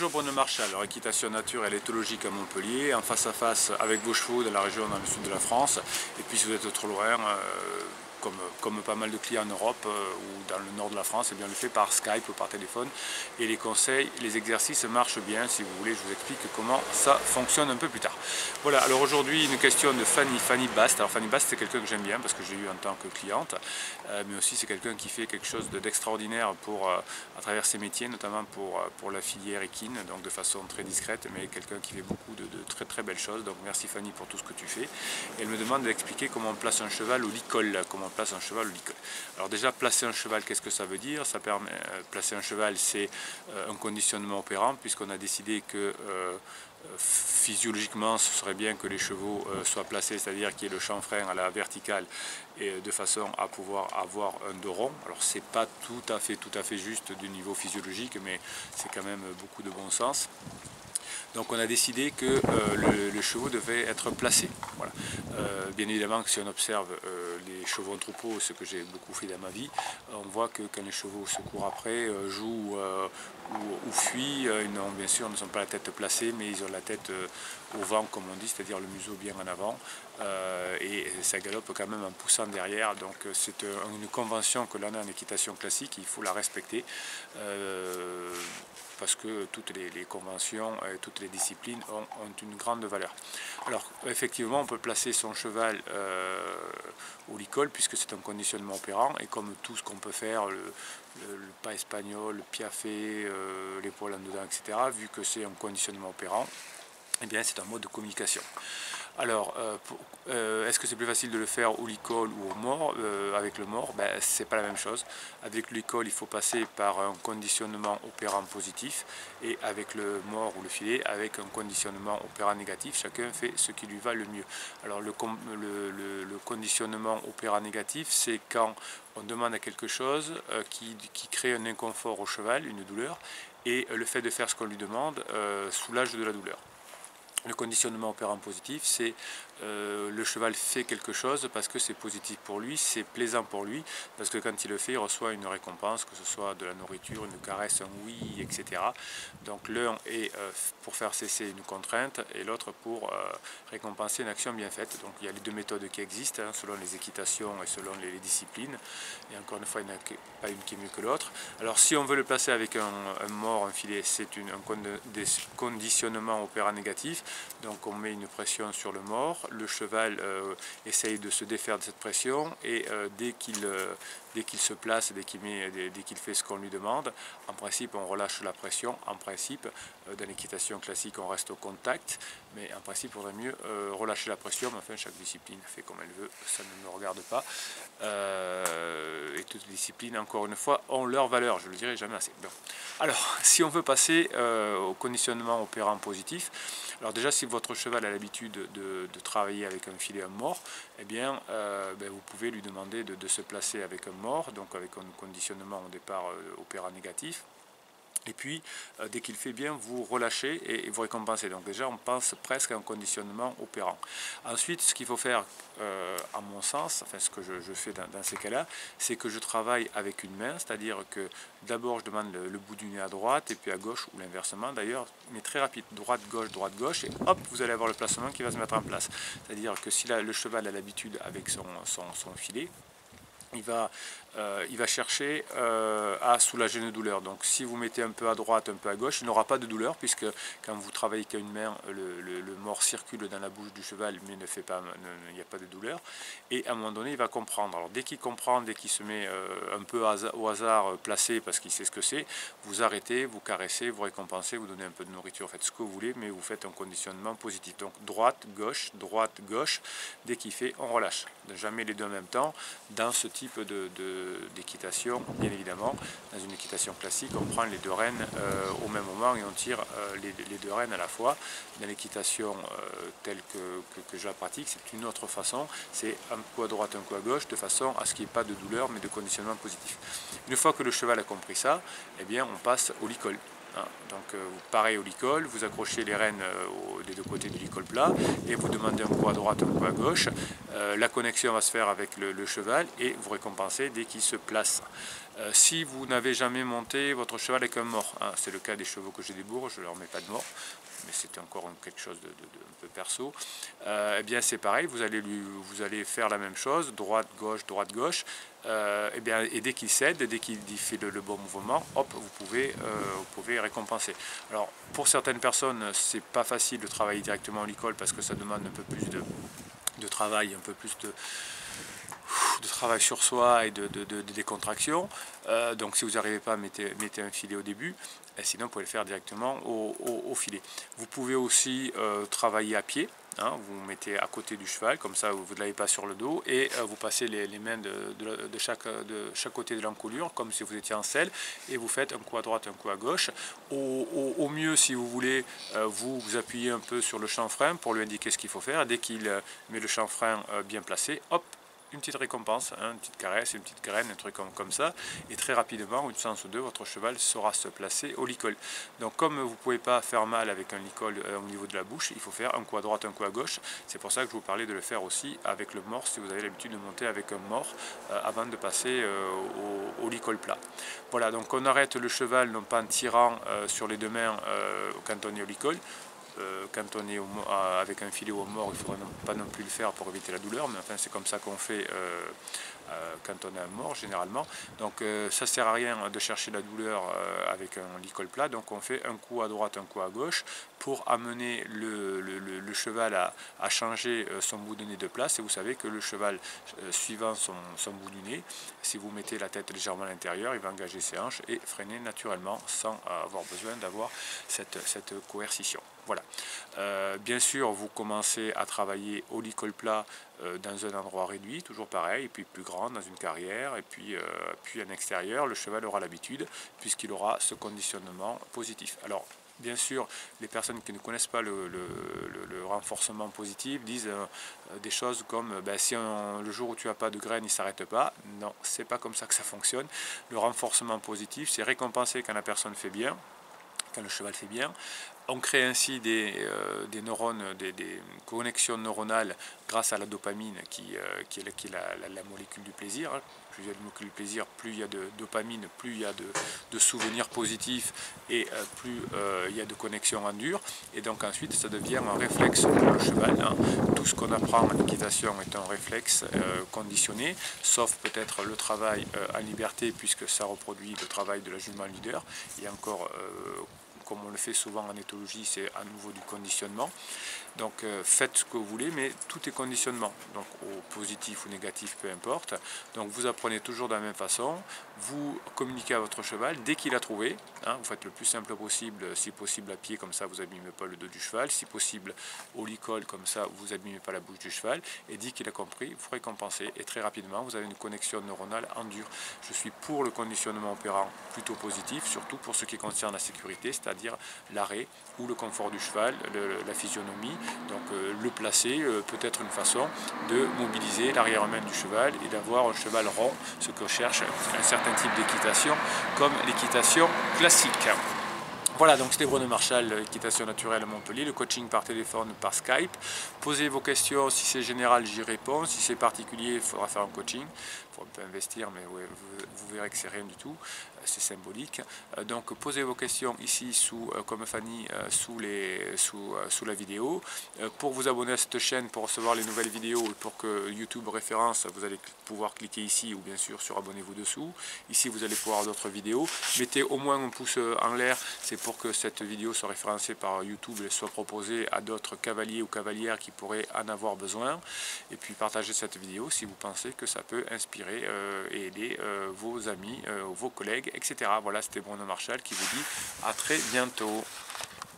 Bonjour Bruno Marchal, alors équitation nature et l'éthologique à Montpellier, en face à face avec vos chevaux dans la région, dans le sud de la France. Et puis si vous êtes trop loin, comme pas mal de clients en Europe ou dans le nord de la France, eh bien, on le fait par Skype ou par téléphone. Et les conseils, les exercices marchent bien. Si vous voulez, je vous explique comment ça fonctionne un peu plus tard. Voilà, alors aujourd'hui une question de Fanny Bast. Alors Fanny Bast, c'est quelqu'un que j'aime bien parce que j'ai eu en tant que cliente, mais aussi c'est quelqu'un qui fait quelque chose d'extraordinaire à travers ses métiers, notamment pour la filière équine, donc de façon très discrète, mais quelqu'un qui fait beaucoup de très très belles choses. Donc merci Fanny pour tout ce que tu fais. Et elle me demande d'expliquer comment on place un cheval au licol. Alors déjà, placer un cheval, qu'est-ce que ça veut dire? Ça permet, placer un cheval, c'est un conditionnement opérant, puisqu'on a décidé que physiologiquement, ce serait bien que les chevaux soient placés, c'est-à-dire qu'il y ait le chanfrein à la verticale, et de façon à pouvoir avoir un dos rond. Alors c'est pas tout à fait juste du niveau physiologique, mais c'est quand même beaucoup de bon sens. Donc on a décidé que les chevaux devaient être placés. Voilà. Bien évidemment que si on observe les chevaux en troupeau, ce que j'ai beaucoup fait dans ma vie, on voit que quand les chevaux se courent après, jouent ou fuient, bien sûr ne sont pas la tête placée, mais ils ont la tête au vent comme on dit, c'est-à-dire le museau bien en avant, et ça galope quand même en poussant derrière. Donc c'est une convention que l'on a en équitation classique, il faut la respecter. Parce que toutes les conventions et toutes les disciplines ont une grande valeur. Alors effectivement, on peut placer son cheval au licol puisque c'est un conditionnement opérant, et comme tout ce qu'on peut faire, le pas espagnol, le piafé, l'épaule en dedans, etc., vu que c'est un conditionnement opérant, eh bien c'est un mode de communication. Alors, est-ce que c'est plus facile de le faire au licol ou au mort? Avec le mort, ben, c'est pas la même chose. Avec le licol, il faut passer par un conditionnement opérant positif, et avec le mort ou le filet, avec un conditionnement opérant négatif. Chacun fait ce qui lui va le mieux. Alors, le conditionnement opérant négatif, c'est quand on demande à quelque chose qui crée un inconfort au cheval, une douleur, et le fait de faire ce qu'on lui demande soulage de la douleur. Le conditionnement opérant positif, c'est le cheval fait quelque chose parce que c'est positif pour lui, c'est plaisant pour lui, parce que quand il le fait, il reçoit une récompense, que ce soit de la nourriture, une caresse, un oui, etc. Donc l'un est pour faire cesser une contrainte, et l'autre pour récompenser une action bien faite. Donc il y a les deux méthodes qui existent, selon les équitations et selon les disciplines. Et encore une fois, il n'y en a pas une qui est mieux que l'autre. Alors si on veut le placer avec un mort, un filet, c'est un conditionnement opérant négatif. Donc on met une pression sur le mort, le cheval essaye de se défaire de cette pression, et dès qu'il se place, dès qu'il fait ce qu'on lui demande, en principe on relâche la pression. En principe, dans l'équitation classique on reste au contact, mais en principe il faudrait mieux relâcher la pression, mais enfin chaque discipline fait comme elle veut, ça ne me regarde pas. Et toutes les disciplines, encore une fois, ont leur valeur, je ne le dirai jamais assez. Bon. Alors, si on veut passer au conditionnement opérant positif, alors déjà, si votre cheval a l'habitude de travailler avec un filet à mort, eh bien, vous pouvez lui demander de se placer avec un mort, donc avec un conditionnement au départ opérant négatif. Et puis, dès qu'il fait bien, vous relâchez et vous récompensez. Donc déjà, on pense presque à un conditionnement opérant. Ensuite, ce qu'il faut faire, à mon sens, enfin ce que je fais dans ces cas-là, c'est que je travaille avec une main, c'est-à-dire que d'abord, je demande le bout du nez à droite, et puis à gauche, ou l'inversement d'ailleurs, mais très rapide, droite, gauche, et hop, vous allez avoir le placement qui va se mettre en place. C'est-à-dire que si le cheval a l'habitude avec son filet, il va chercher à soulager une douleur. Donc si vous mettez un peu à droite, un peu à gauche, il n'aura pas de douleur, puisque quand vous travaillez qu'à une main, le mort circule dans la bouche du cheval, mais il n'y a pas de douleur. Et à un moment donné, il va comprendre. Alors dès qu'il comprend, dès qu'il se met un peu au hasard placé, parce qu'il sait ce que c'est, vous arrêtez, vous caressez, vous récompensez, vous donnez un peu de nourriture, faites ce que vous voulez, mais vous faites un conditionnement positif. Donc droite, gauche, dès qu'il fait, on relâche. Jamais les deux en même temps. Dans ce type d'équitation, bien évidemment, dans une équitation classique, on prend les deux rênes au même moment et on tire les deux rênes à la fois. Dans l'équitation telle que je la pratique, c'est une autre façon, c'est un coup à droite, un coup à gauche, de façon à ce qu'il n'y ait pas de douleur, mais de conditionnement positif. Une fois que le cheval a compris ça, eh bien on passe au licol. Donc pareil au licol, vous accrochez les rênes des deux côtés du licol plat, et vous demandez un coup à droite, un coup à gauche. La connexion va se faire avec le cheval, et vous récompensez dès qu'il se place. Si vous n'avez jamais monté votre cheval avec un mort, hein, c'est le cas des chevaux que j'ai des bourgs, je ne leur mets pas de mort, mais c'était encore quelque chose de un peu perso, eh bien c'est pareil, vous allez faire la même chose, droite, gauche, eh bien, et dès qu'il cède, dès qu'il fait le bon mouvement, hop, vous pouvez récompenser. Alors pour certaines personnes, c'est pas facile de travailler directement en licol parce que ça demande un peu plus de travail, un peu plus de travail sur soi et de décontraction. Donc si vous n'arrivez pas, mettez un filet au début, et sinon vous pouvez le faire directement au filet. Vous pouvez aussi travailler à pied. Hein, vous mettez à côté du cheval, comme ça vous ne l'avez pas sur le dos, et vous passez les mains de chaque côté de l'encolure, comme si vous étiez en selle, et vous faites un coup à droite, un coup à gauche. Au mieux, si vous voulez, vous appuyez un peu sur le chanfrein pour lui indiquer ce qu'il faut faire. Dès qu'il met le chanfrein bien placé, hop, une petite récompense, hein, une petite caresse, une petite graine, un truc comme ça, et très rapidement, une séance ou deux, votre cheval saura se placer au licol. Donc comme vous ne pouvez pas faire mal avec un licol au niveau de la bouche, il faut faire un coup à droite, un coup à gauche. C'est pour ça que je vous parlais de le faire aussi avec le mort, si vous avez l'habitude de monter avec un mort avant de passer au licol plat. Voilà, donc on arrête le cheval non pas en tirant sur les deux mains quand on est au licol. Quand on est avec un filet au mort, il ne faudrait pas non plus le faire pour éviter la douleur, mais enfin c'est comme ça qu'on fait quand on est un mort généralement. Donc ça ne sert à rien de chercher la douleur avec un licol plat, donc on fait un coup à droite, un coup à gauche pour amener le cheval à changer son bout de nez de place. Et vous savez que le cheval, suivant son bout du nez, si vous mettez la tête légèrement à l'intérieur, il va engager ses hanches et freiner naturellement sans avoir besoin d'avoir cette coercition. Voilà. Bien sûr, vous commencez à travailler au licol plat dans un endroit réduit, toujours pareil, et puis plus grand dans une carrière, et puis en extérieur, le cheval aura l'habitude puisqu'il aura ce conditionnement positif. Alors, bien sûr, les personnes qui ne connaissent pas le renforcement positif disent des choses comme ben, si le jour où tu n'as pas de graines, il ne s'arrête pas. Non, c'est pas comme ça que ça fonctionne. Le renforcement positif, c'est récompenser quand la personne fait bien, quand le cheval fait bien. On crée ainsi des neurones, des connexions neuronales grâce à la dopamine qui est la molécule du plaisir. Plus il y a de molécules du plaisir, plus il y a de dopamine, plus il y a de souvenirs positifs et plus il y a de connexions en dur. Et donc ensuite ça devient un réflexe pour le cheval. Hein. Tout ce qu'on apprend en équitation est un réflexe conditionné, sauf peut-être le travail en liberté puisque ça reproduit le travail de la jument leader. Et encore comme on le fait souvent en éthologie, c'est à nouveau du conditionnement. Donc faites ce que vous voulez, mais tout est conditionnement, donc au positif ou négatif, peu importe. Donc vous apprenez toujours de la même façon, vous communiquez à votre cheval dès qu'il a trouvé, hein, vous faites le plus simple possible, si possible à pied, comme ça vous n'abîmez pas le dos du cheval, si possible au licol, comme ça vous n'abîmez pas la bouche du cheval, et dès qu'il a compris, vous récompensez, et très rapidement vous avez une connexion neuronale en dur. Je suis pour le conditionnement opérant plutôt positif, surtout pour ce qui concerne la sécurité, c'est-à-dire l'arrêt ou le confort du cheval, la physionomie. Donc le placer peut être une façon de mobiliser l'arrière-main du cheval et d'avoir un cheval rond, ce que cherche un certain type d'équitation comme l'équitation classique. Voilà, donc c'était Bruno Marchal, équitation naturelle à Montpellier, le coaching par téléphone, par Skype. Posez vos questions, si c'est général, j'y réponds. Si c'est particulier, il faudra faire un coaching. Il faut un peu investir, mais ouais, vous verrez que c'est rien du tout, c'est symbolique. Donc posez vos questions ici, comme Fanny, sous la vidéo. Pour vous abonner à cette chaîne, pour recevoir les nouvelles vidéos et pour que YouTube référence, vous allez pouvoir cliquer ici ou bien sûr sur abonnez-vous dessous. Ici, vous allez pouvoir d'autres vidéos. Mettez au moins un pouce en l'air, c'est pour que cette vidéo soit référencée par YouTube et soit proposée à d'autres cavaliers ou cavalières qui pourraient en avoir besoin. Et puis partagez cette vidéo si vous pensez que ça peut inspirer et aider vos amis, vos collègues, etc. Voilà, c'était Bruno Marchal qui vous dit à très bientôt.